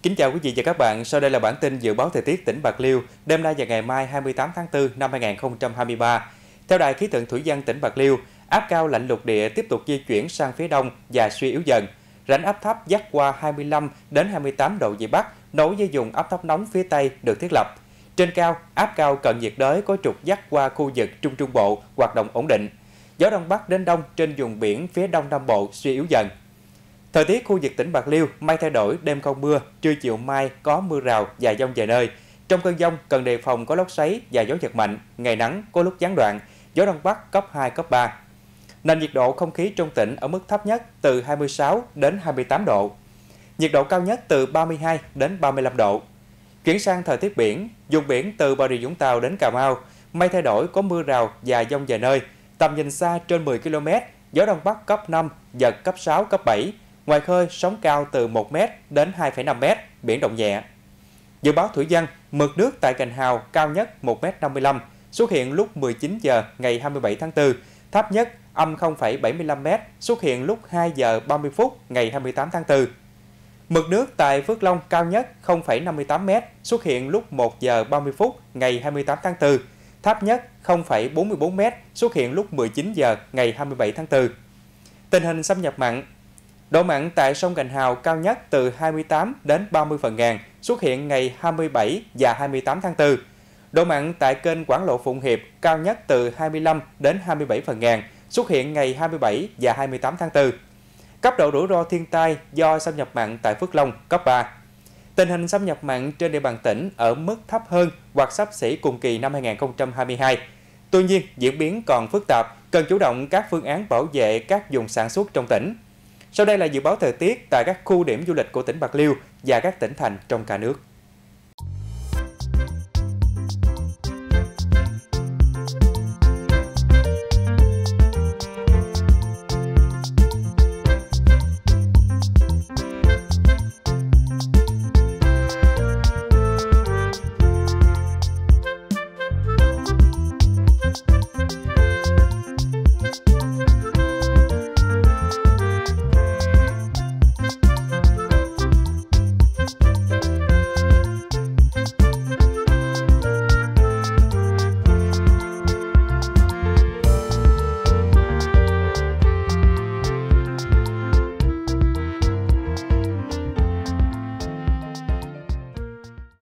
Kính chào quý vị và các bạn, sau đây là bản tin dự báo thời tiết tỉnh Bạc Liêu đêm nay và ngày mai 28 tháng 4 năm 2023. Theo Đài khí tượng thủy văn tỉnh Bạc Liêu, áp cao lạnh lục địa tiếp tục di chuyển sang phía đông và suy yếu dần. Rãnh áp thấp dắt qua 25 đến 28 độ Vĩ Bắc, nối với vùng áp thấp nóng phía Tây được thiết lập. Trên cao, áp cao cận nhiệt đới có trục dắt qua khu vực Trung Trung Bộ hoạt động ổn định. Gió đông bắc đến đông trên vùng biển phía Đông Nam Bộ suy yếu dần. Thời tiết khu vực tỉnh Bạc Liêu, mây thay đổi, đêm không mưa, trưa chiều mai có mưa rào và dông vài nơi. Trong cơn dông cần đề phòng có lốc xoáy và gió giật mạnh, ngày nắng có lúc gián đoạn, gió đông bắc cấp 2, cấp 3. Nền nhiệt độ không khí trong tỉnh ở mức thấp nhất từ 26 đến 28 độ. Nhiệt độ cao nhất từ 32 đến 35 độ. Chuyển sang thời tiết biển, vùng biển từ Bà Rịa Vũng Tàu đến Cà Mau, mây thay đổi, có mưa rào và dông vài nơi, tầm nhìn xa trên 10 km, gió đông bắc cấp 5, giật cấp 6, cấp 7. Ngoài khơi, sóng cao từ 1 m đến 2,5 m, biển động nhẹ. Dự báo thủy văn, mực nước tại Gành Hào cao nhất 1,55 m, xuất hiện lúc 19 giờ ngày 27 tháng 4, thấp nhất âm 0,75 m, xuất hiện lúc 2 giờ 30 phút ngày 28 tháng 4. Mực nước tại Phước Long cao nhất 0,58 m, xuất hiện lúc 1 giờ 30 phút ngày 28 tháng 4, thấp nhất 0,44 m, xuất hiện lúc 19 giờ ngày 27 tháng 4. Tình hình xâm nhập mặn. Độ mặn tại sông Gành Hào cao nhất từ 28 đến 30 phần ngàn, xuất hiện ngày 27 và 28 tháng 4. Độ mặn tại kênh Quảng Lộ Phụng Hiệp cao nhất từ 25 đến 27 phần ngàn, xuất hiện ngày 27 và 28 tháng 4. Cấp độ rủi ro thiên tai do xâm nhập mặn tại Phước Long cấp 3. Tình hình xâm nhập mặn trên địa bàn tỉnh ở mức thấp hơn hoặc xấp xỉ cùng kỳ năm 2022. Tuy nhiên, diễn biến còn phức tạp, cần chủ động các phương án bảo vệ các vùng sản xuất trong tỉnh. Sau đây là dự báo thời tiết tại các khu điểm du lịch của tỉnh Bạc Liêu và các tỉnh thành trong cả nước.